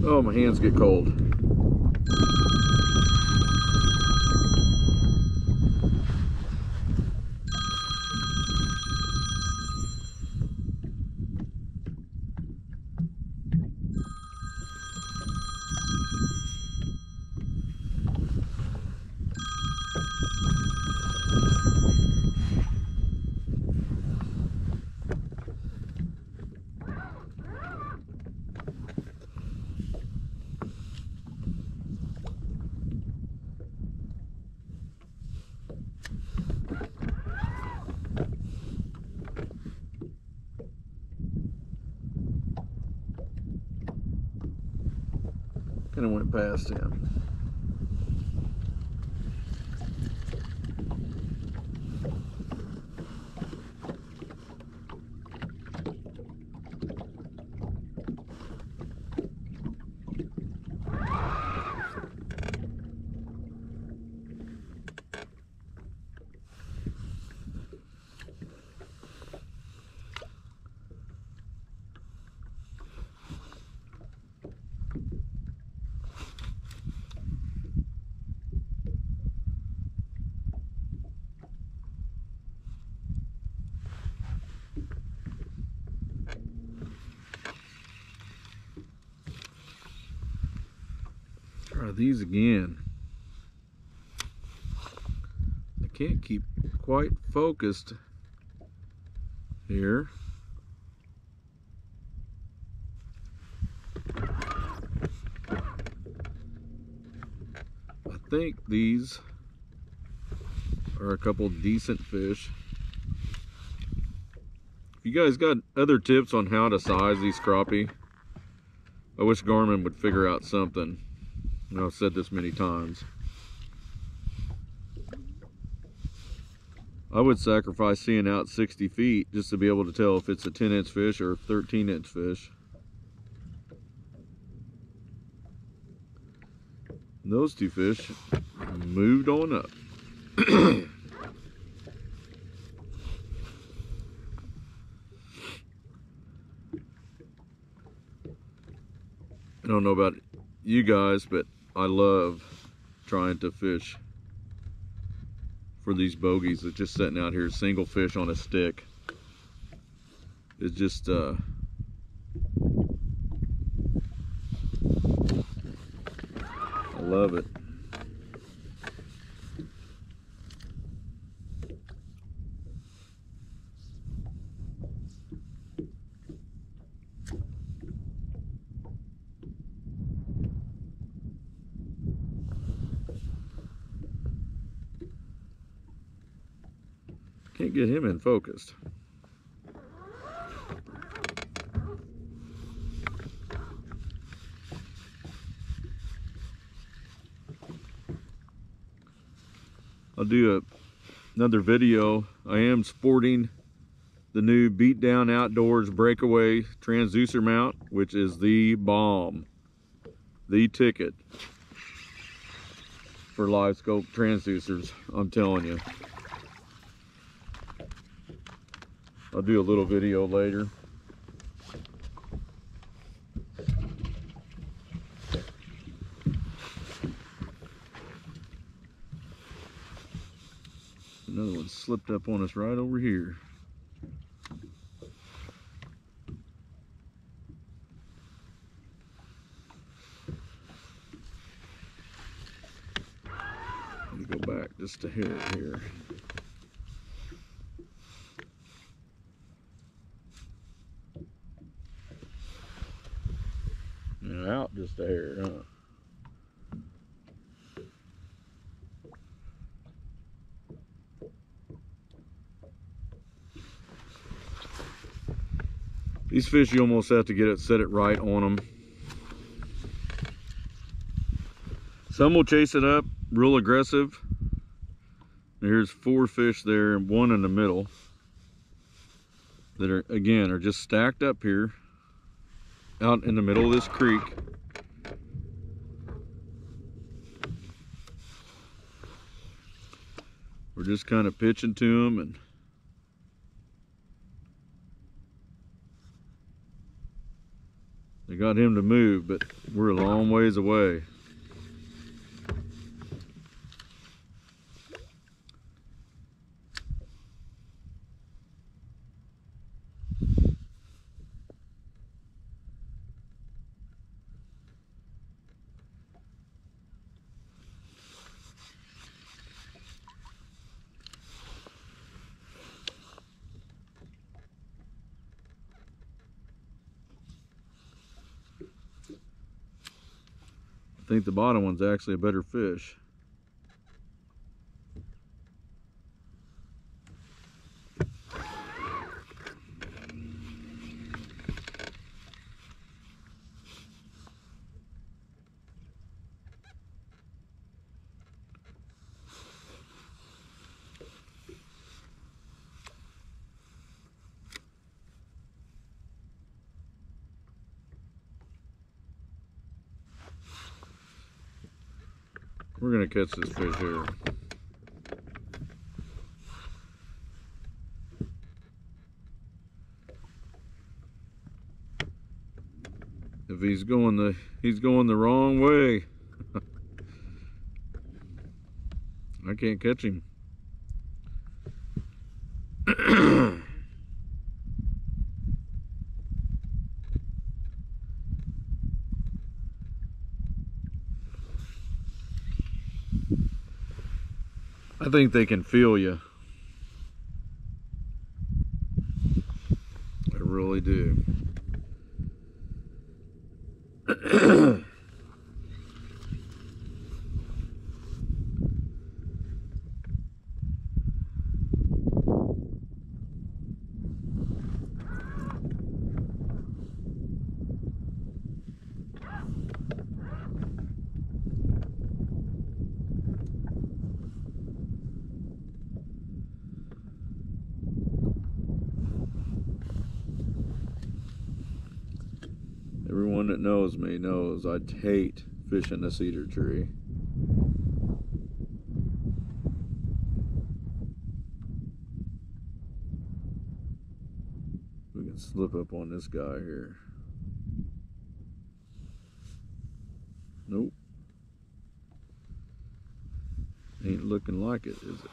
Oh, my hands get cold. Kind of went past him. Try these again. I can't keep quite focused here. I think these are a couple decent fish. If you guys got other tips on how to size these crappie, I wish Garmin would figure out something. You know, I've said this many times. I would sacrifice seeing out 60 feet just to be able to tell if it's a 10-inch fish or a 13-inch fish. And those two fish moved on up. I don't know about you guys, but I love trying to fish for these bogeys that's just sitting out here, single fish on a stick. It's just I love it. Can't get him in focused. I'll do another video. I am sporting the new Beatdown Outdoors Breakaway transducer mount, which is the bomb, the ticket for live scope transducers, I'm telling you. I'll do a little video later. Another one slipped up on us right over here. Let me go back just a hair here. And out just a hair, huh? These fish, you almost have to set it right on them. Some will chase it up real aggressive. Here's 4 fish there and 1 in the middle that are just stacked up here out in the middle of this creek. We're just kind of pitching to them, and I got him to move, but we're a long ways away. I think the bottom one's actually a better fish. We're gonna catch this fish here. If he's going the wrong way. I can't catch him. I think they can feel you. I really do. Everyone that knows me knows I hate fishing a cedar tree. We can slip up on this guy here. Nope. Ain't looking like it, is it?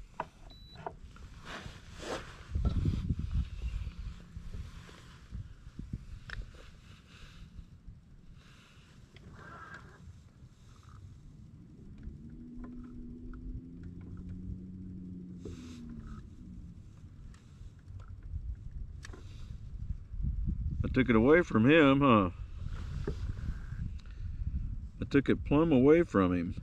I took it away from him, huh? I took it plumb away from him.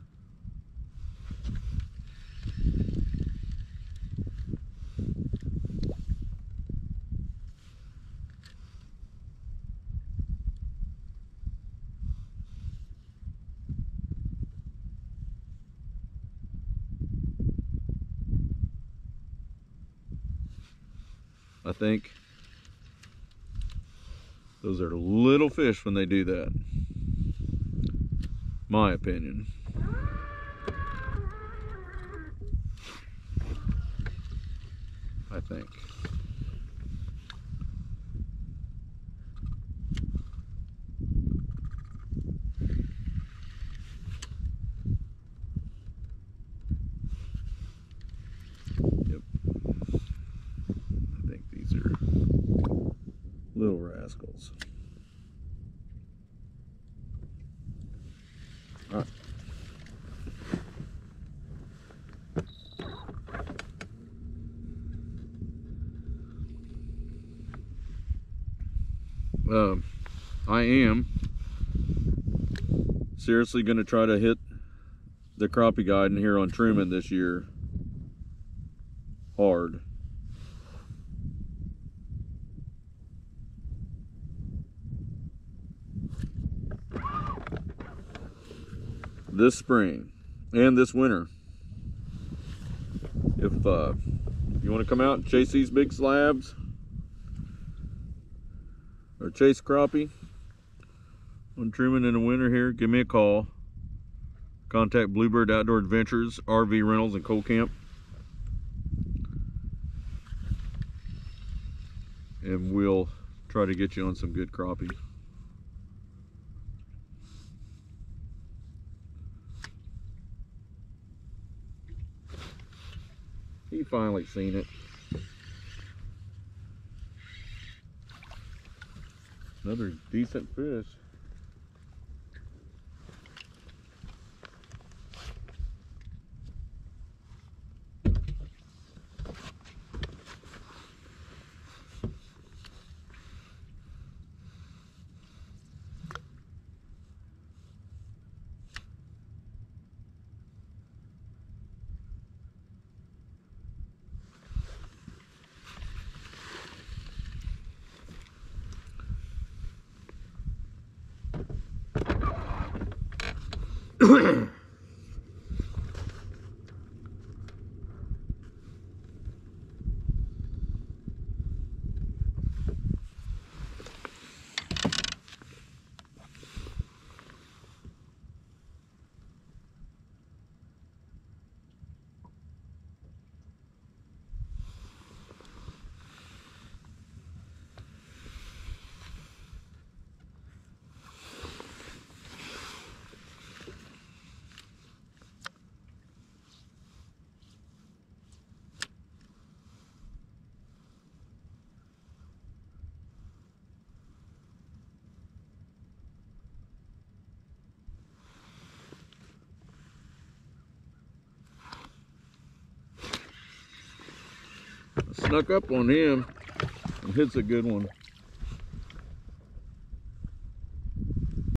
I think those are little fish when they do that. My opinion. I think. Yep. I think these are little rascals. I am seriously going to try to hit the crappie guide in here on Truman this year hard. This spring and this winter. If you want to come out and chase these big slabs or chase crappie on Truman in the winter here, give me a call. Contact Bluebird Outdoor Adventures, RV Rentals, and Cold Camp. And we'll try to get you on some good crappie. He finally seen it. Another decent fish. Snuck up on him and hits a good one.